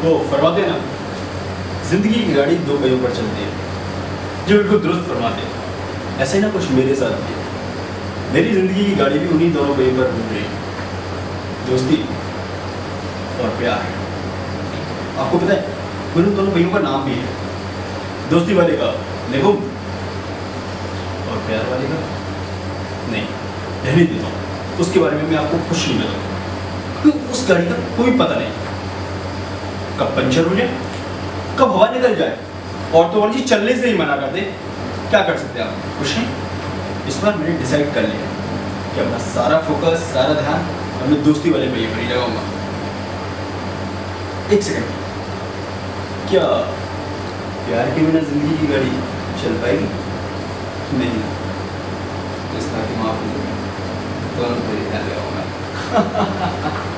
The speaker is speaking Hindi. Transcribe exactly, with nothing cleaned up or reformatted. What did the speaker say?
वो फरमाते ना, जिंदगी की गाड़ी दो पहियों पर चलती है, जो बिल्कुल दुरुस्त फरमाते हैं। ऐसे ही ना कुछ मेरे साथ भी है। मेरी जिंदगी की गाड़ी भी उन्हीं दोनों पहियों पर घूम रही है, दोस्ती और प्यार। आपको पता है मेरे उन दोनों पहियों का नाम भी है, दोस्ती वाले का निगुम और प्यार वाले का नहीं, रहने देता हूँ। उसके बारे में मैं आपको कुछ नहीं बताऊँगा, क्योंकि उस गाड़ी का कोई पता नहीं कब पंचर हो जाए, कब हवा निकल जाए, और तो और जी चलने से ही मना कर दे। क्या कर सकते हैं आप? कुछ नहीं। इस बार मैंने डिसाइड कर लिया कि अपना सारा फोकस, सारा ध्यान अपने दोस्ती वाले पहिए पर ही लगाऊंगा। एक सेकंड, क्या प्यार के बिना जिंदगी की गाड़ी चल पाएगी? नहीं, इस बार की माफ दोनों पर ही ध्यान लगाऊंगा।